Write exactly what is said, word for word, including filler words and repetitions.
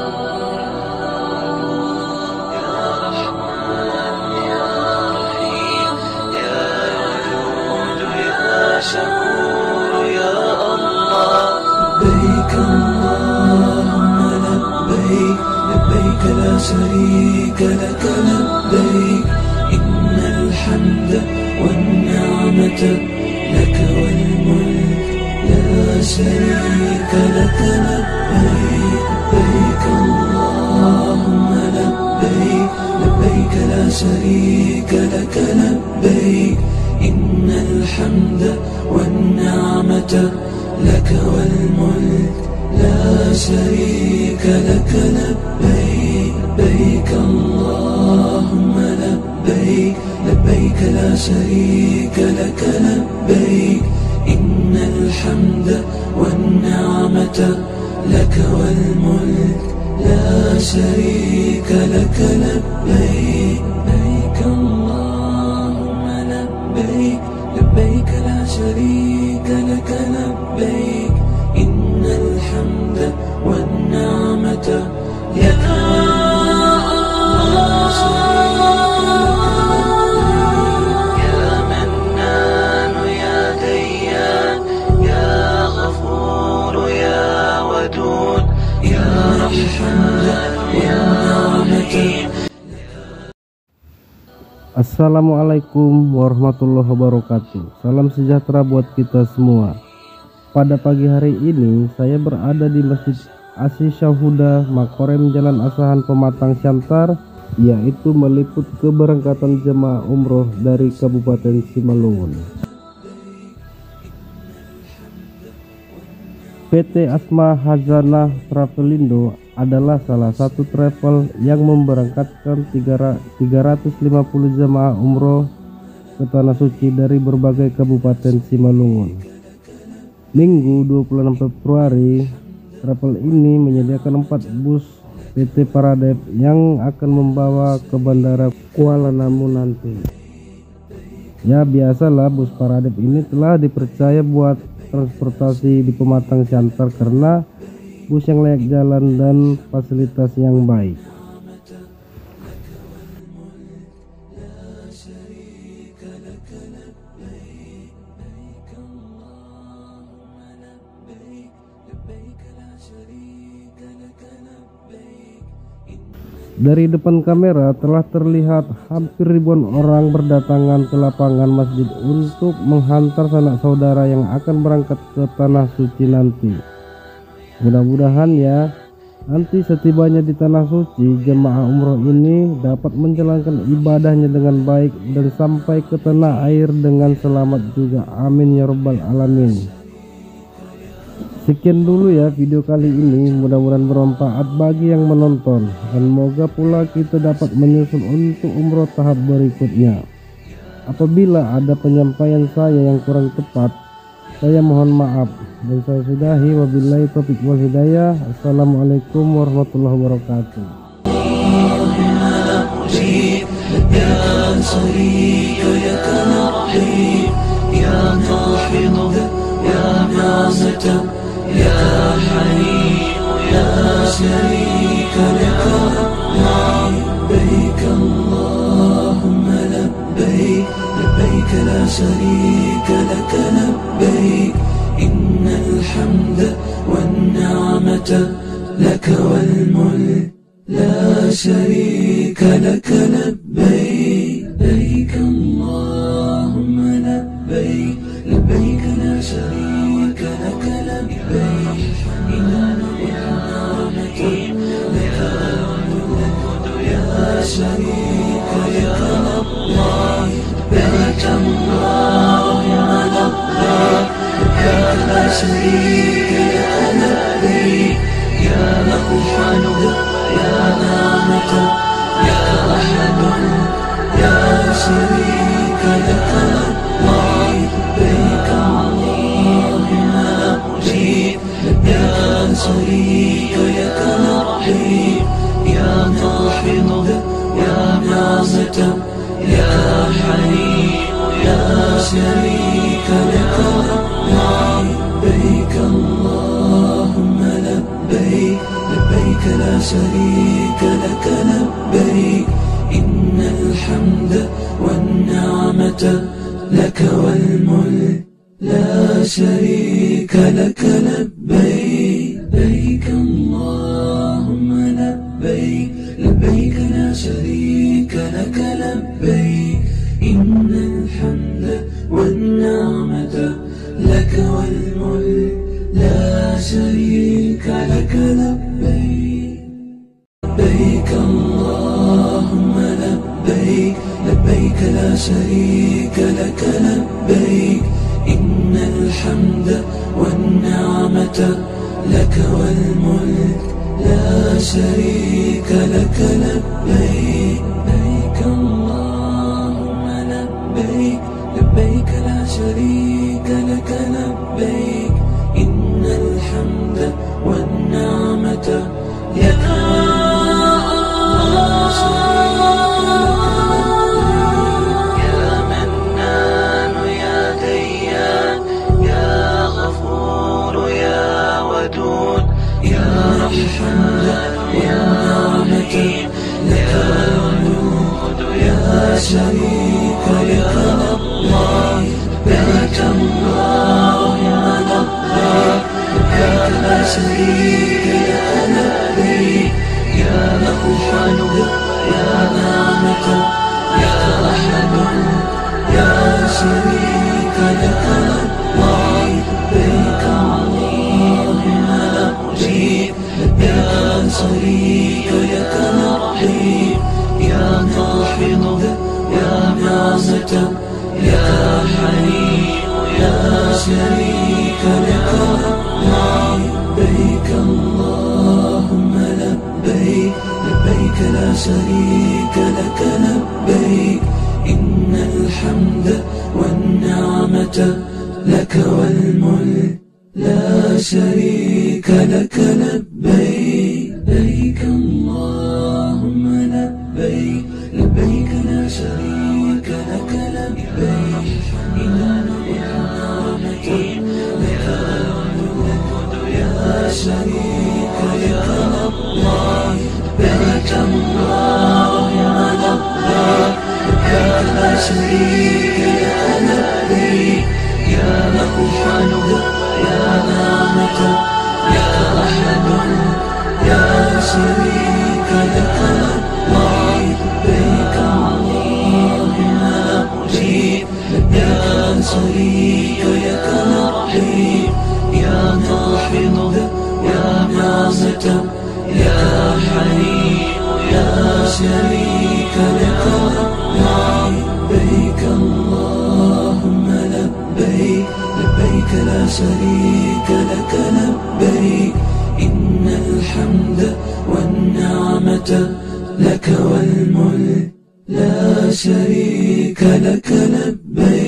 لا شريك لك لبيك إن الحمد والنعمة لك والملك لا شريك لك لبيك لبيك اللهم لبيك لبيك لا شريك لك لبيك إن الحمد والنعمة لك والملك لا شريك لك لبيك لبيك اللهم لبيك لبيك لا شريك لك لبيك إن الحمد والنعمة لك والملك لا شريك لك لبيك لبيك اللهم لبيك لبيك لا شريك لك لبيك إن الحمد والنعمة لك Assalamualaikum warahmatullahi wabarakatuh. Salam sejahtera buat kita semua. Pada pagi hari ini saya berada di Masjid Asy-Syuhada Makorem Jalan Asahan Pematang Siantar, yaitu meliput keberangkatan jemaah umroh dari Kabupaten Simalungun. P T Asma Hazanah Travelindo adalah salah satu travel yang memberangkatkan tiga ratus lima puluh jemaah umroh ke Tanah Suci dari berbagai kabupaten Simalungun. Minggu dua puluh enam Februari, travel ini menyediakan empat bus P T Paradep yang akan membawa ke Bandara Kuala Namu nanti. Ya, biasalah bus Paradep ini telah dipercaya buat transportasi di Pematang Siantar karena bus yang layak jalan dan fasilitas yang baik. Dari depan kamera telah terlihat hampir ribuan orang berdatangan ke lapangan masjid untuk menghantar sanak saudara yang akan berangkat ke Tanah Suci nanti. Mudah-mudahan ya, nanti setibanya di Tanah Suci, jemaah umroh ini dapat menjalankan ibadahnya dengan baik dan sampai ke tanah air dengan selamat juga. Amin ya rabbal alamin. Sekian dulu ya video kali ini, mudah-mudahan bermanfaat bagi yang menonton, dan semoga pula kita dapat menyusul untuk umroh tahap berikutnya. Apabila ada penyampaian saya yang kurang tepat, saya mohon maaf, dan saya sudahi. Wabillahi taufiq wal hidayah. Assalamualaikum warahmatullahi wabarakatuh. يا حليم يا شريك لك لبيك اللهم لبيك لبيك لا شريك لك لبيك إن الحمد والنعمة لك والملك لا شريك لك لبيك لبيك اللهم لبيك لبيك لا شريك لك لبيك إن النعمة لك والملك لا شريك لك لبيك اللهم لبيك لبيك لا شريك لك لبيك يا مؤمن يا نعمة يا أحد يا شريك لك لبيك اللهم مجيب يا شريك لك لبيك يا ناحض يا نعمة يا حليم يا شريك لك لبيك اللهم لبيك لبيك لا شريك لك لبيك إن الحمد والنعمة لك والملك لا شريك لك لبيك لبيك اللهم لبيك لبيك لا شريك لك لبيك إن الحمد والنعمة لك والملك لا شريك لك لبيك لبيك اللهم لبيك لبيك لا شريك لك لبيك إن الحمد والنعمة لك والملك لا شريك لك لبيك لبيك اللهم لبيك لبيك لا شريك لك لبيك إن الحمد والنعمة لك شريك لك الله لبيك اللهم لبيك لبيك لا شريك لك لبيك يا أوحد يا نعمة يا أحد يا شريك لك الله لبيك اللهم لبيك يا شريك لك رحيم يا ناحض يا نعمة يا حليم يا شريك لك الله لبيك اللهم لبيك لبيك لا شريك لك لبيك إن الحمد والنعمة لك والملك لا شريك لك لبيك لبيك اللهم لبيك لبيك لا شريك لك لبيك إن النعمة لك والملك يا شريك لك الله لبيك اللهم لبيك لبيك لا شريك لك لبيك يا أوحد يا نعمة يا أحد يا شريك لك الله لبيك اللهم لبيك يا شريك لك رحيم يا ناحض يا نعمة يا حليم يا شريك لك الله لبيك اللهم لبيك لبيك لا شريك لك لبيك إن الحمد والنعمة لك والملك لا شريك لك لبيك